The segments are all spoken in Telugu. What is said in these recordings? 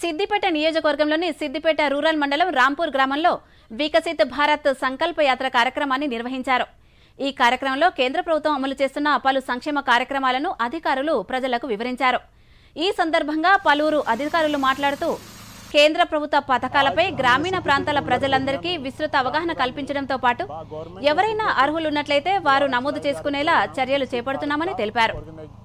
సిద్దిపేట నియోజకవర్గంలోని సిద్దిపేట రూరల్ మండలం రాంపూర్ గ్రామంలో వికసిత్ భారత్ సంకల్ప యాత్ర కార్యక్రమాన్ని నిర్వహించారు. ఈ కార్యక్రమంలో కేంద్ర ప్రభుత్వం అమలు చేస్తున్న పలు సంక్షేమ కార్యక్రమాలను అధికారులు ప్రజలకు వివరించారు. ఈ సందర్భంగా పలువురు అధికారులు మాట్లాడుతూ కేంద్ర ప్రభుత్వ పథకాలపై గ్రామీణ ప్రాంతాల ప్రజలందరికీ విస్తృత అవగాహన కల్పించడంతో పాటు ఎవరైనా అర్హులున్నట్లయితే వారు నమోదు చేసుకునేలా చర్యలు చేపడుతున్నామని తెలిపారు.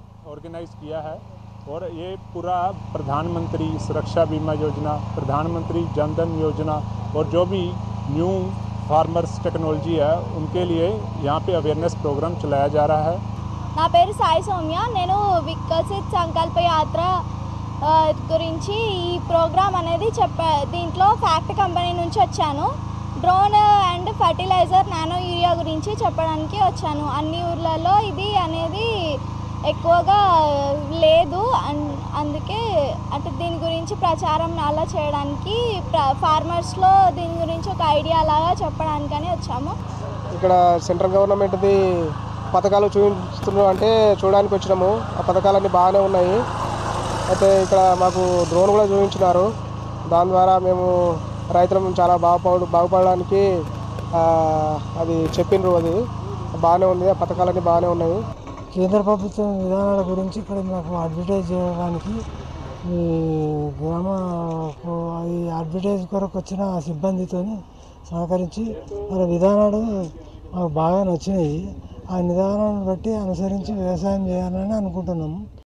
और ये पूरा प्रधानमंत्री सुरक्षा बीमा योजना, प्रधानमंत्री जन धन योजना और जो भी न्यू फार्मर्स टेक्नोलॉजी है उनके लिए यहाँ पे अवेयरनेस प्रोग्राम चलाया जा रहा है। నా పేరు సాయి సౌమ్య. నేను వికసిత్ సంకల్ప యాత్ర గురించి ఈ ప్రోగ్రామ్ అనేది దీంట్లో ఫ్యాక్ట్ కంపెనీ నుంచి వచ్చాను. Drone and fertiliser nano urea గురించి చెప్పడానికి వచ్చాను. అన్ని ఊర్లలో ఇది అనేది ఎక్కువగా లేదు, అందుకే అంటే దీని గురించి ప్రచారం అలా చేయడానికి ఫార్మర్స్లో దీని గురించి ఒక ఐడియా లాగా చెప్పడానికని వచ్చాము. ఇక్కడ సెంట్రల్ గవర్నమెంట్ది పథకాలు చూపిస్తున్నారు అంటే చూడడానికి వచ్చినాము. ఆ పథకాలన్నీ బాగానే ఉన్నాయి. అయితే ఇక్కడ మాకు డ్రోన్ కూడా చూపించినారు. దాని ద్వారా మేము రైతులను చాలా బాగుపడడానికి అది చెప్పిండ్రు. అది బాగానే ఉంది. ఆ పథకాలన్నీ బాగానే ఉన్నాయి. కేంద్ర ప్రభుత్వం విధానాల గురించి ఇక్కడ మాకు అడ్వర్టైజ్ చేయడానికి ఈ గ్రామ ఈ అడ్వర్టైజ్ కొరకు వచ్చిన సిబ్బందితో సహకరించి వాళ్ళ విధానాలు మాకు బాగా నచ్చినాయి. ఆ విధానాన్ని బట్టి అనుసరించి వ్యవసాయం చేయాలని అనుకుంటున్నాము.